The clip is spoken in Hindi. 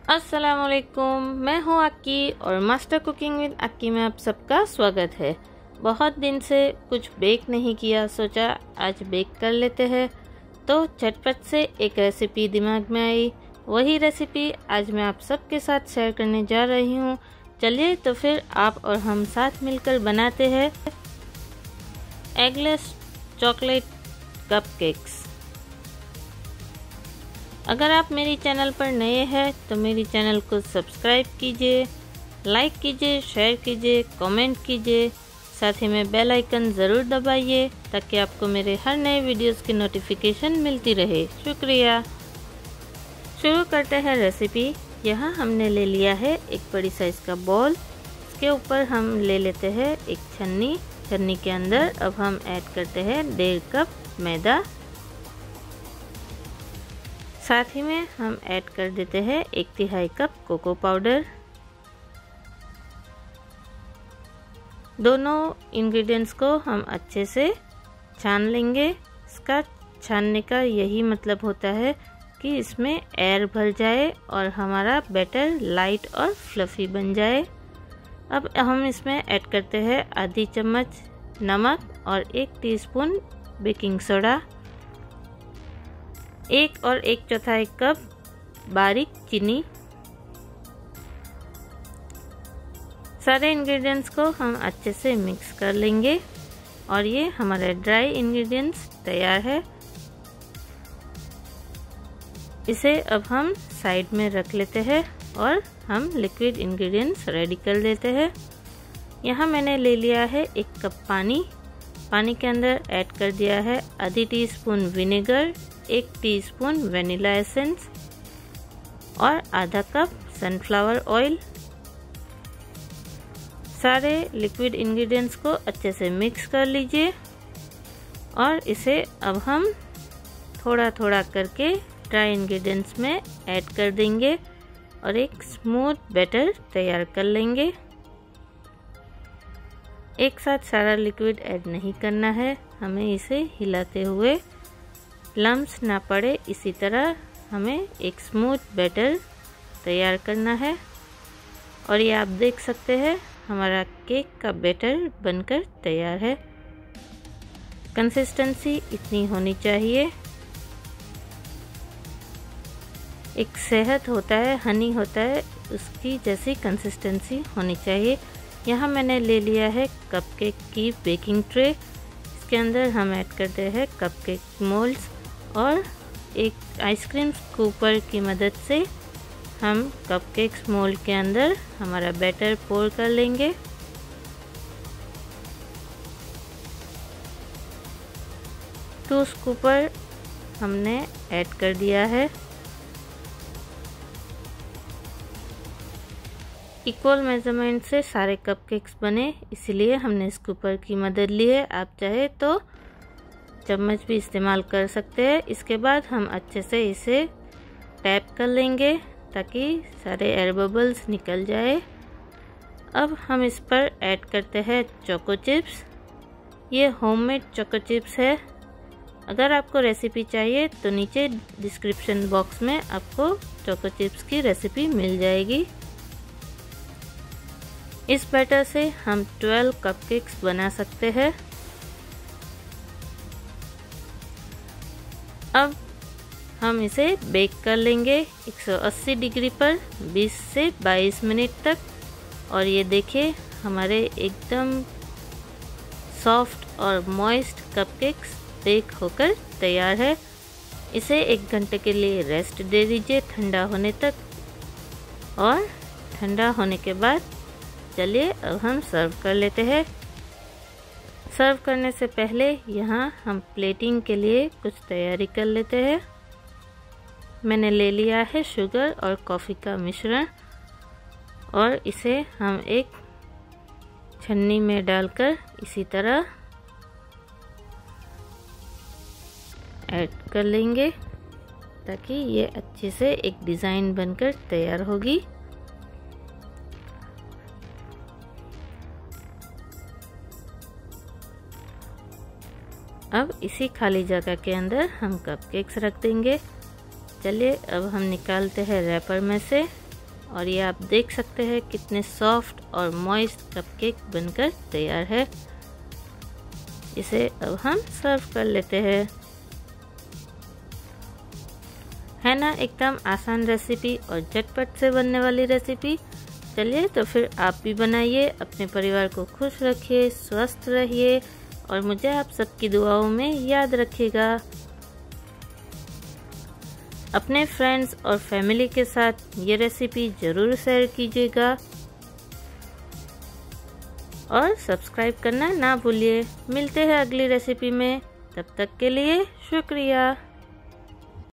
अस्सलामुअलैकुम, मैं हूँ अक्की और मास्टर कुकिंग विद अक्की में आप सबका स्वागत है। बहुत दिन से कुछ बेक नहीं किया, सोचा आज बेक कर लेते हैं। तो झटपट से एक रेसिपी दिमाग में आई, वही रेसिपी आज मैं आप सबके साथ शेयर करने जा रही हूँ। चलिए तो फिर आप और हम साथ मिलकर बनाते हैं एगलेस चॉकलेट कपकेक्स। अगर आप मेरी चैनल पर नए हैं तो मेरी चैनल को सब्सक्राइब कीजिए, लाइक कीजिए, शेयर कीजिए, कमेंट कीजिए, साथ ही में बेल आइकन ज़रूर दबाइए ताकि आपको मेरे हर नए वीडियोस की नोटिफिकेशन मिलती रहे। शुक्रिया। शुरू करते हैं रेसिपी। यहाँ हमने ले लिया है एक बड़ी साइज़ का बॉल। इसके ऊपर हम ले लेते हैं एक छन्नी। छन्नी के अंदर अब हम ऐड करते हैं 1.5 कप मैदा। साथ ही में हम ऐड कर देते हैं 1/3 कप कोको पाउडर। दोनों इंग्रेडिएंट्स को हम अच्छे से छान लेंगे। इसका छानने का यही मतलब होता है कि इसमें एयर भर जाए और हमारा बैटर लाइट और फ्लफी बन जाए। अब हम इसमें ऐड करते हैं आधी चम्मच नमक और 1 टीस्पून बेकिंग सोडा, 1 और 1/4 कप बारीक चीनी। सारे इंग्रेडिएंट्स को हम अच्छे से मिक्स कर लेंगे और ये हमारे ड्राई इंग्रेडिएंट्स तैयार है। इसे अब हम साइड में रख लेते हैं और हम लिक्विड इंग्रेडिएंट्स रेडी कर लेते हैं। यहाँ मैंने ले लिया है 1 कप पानी। पानी के अंदर ऐड कर दिया है आधी teaspoon vinegar, 1 teaspoon vanilla essence और आधा कप सनफ्लावर ऑयल। सारे लिक्विड इंग्रेडिएंट्स को अच्छे से मिक्स कर लीजिए और इसे अब हम थोड़ा थोड़ा करके ड्राई इंग्रेडिएंट्स में ऐड कर देंगे और एक स्मूथ बैटर तैयार कर लेंगे। एक साथ सारा लिक्विड ऐड नहीं करना है, हमें इसे हिलाते हुए लम्स ना पड़े इसी तरह हमें एक स्मूथ बैटर तैयार करना है। और ये आप देख सकते हैं हमारा केक का बैटर बनकर तैयार है। कंसिस्टेंसी इतनी होनी चाहिए। एक शहद होता है, हनी होता है, उसकी जैसी कंसिस्टेंसी होनी चाहिए। यहाँ मैंने ले लिया है कपकेक की बेकिंग ट्रे। इसके अंदर हम ऐड करते हैं कपकेक मोल्ड्स और एक आइसक्रीम स्कूपर की मदद से हम कपकेक्स मोल्ड के अंदर हमारा बैटर पोर कर लेंगे। टू स्कूपर हमने ऐड कर दिया है। इक्वल मेजरमेंट से सारे कपकेक्स बने, इसलिए हमने स्कूपर की मदद ली है। आप चाहे तो चम्मच भी इस्तेमाल कर सकते हैं। इसके बाद हम अच्छे से इसे टैप कर लेंगे ताकि सारे एयर बबल्स निकल जाए। अब हम इस पर ऐड करते हैं चोको चिप्स। ये होममेड चोको चिप्स है। अगर आपको रेसिपी चाहिए तो नीचे डिस्क्रिप्शन बॉक्स में आपको चोको चिप्स की रेसिपी मिल जाएगी। इस बैटर से हम 12 कपकेक्स बना सकते हैं। अब हम इसे बेक कर लेंगे 180 डिग्री पर 20 से 22 मिनट तक। और ये देखिए हमारे एकदम सॉफ्ट और मॉइस्ट कपकेक्स बेक होकर तैयार है। इसे 1 घंटे के लिए रेस्ट दे दीजिए ठंडा होने तक। और ठंडा होने के बाद चलिए अब हम सर्व कर लेते हैं। सर्व करने से पहले यहाँ हम प्लेटिंग के लिए कुछ तैयारी कर लेते हैं। मैंने ले लिया है शुगर और कॉफ़ी का मिश्रण और इसे हम एक छन्नी में डालकर इसी तरह ऐड कर लेंगे ताकि ये अच्छे से एक डिज़ाइन बनकर तैयार होगी। अब इसी खाली जगह के अंदर हम कपकेक्स रख देंगे। चलिए अब हम निकालते हैं रैपर में से और ये आप देख सकते हैं कितने सॉफ्ट और मॉइस्ट कपकेक बनकर तैयार है। इसे अब हम सर्व कर लेते हैं। है ना एकदम आसान रेसिपी और झटपट से बनने वाली रेसिपी। चलिए तो फिर आप भी बनाइए, अपने परिवार को खुश रखिए, स्वस्थ रहिए और मुझे आप सबकी दुआओं में याद रखिएगा। अपने फ्रेंड्स और फैमिली के साथ ये रेसिपी ज़रूर शेयर कीजिएगा और सब्सक्राइब करना ना भूलिए। मिलते हैं अगली रेसिपी में, तब तक के लिए शुक्रिया।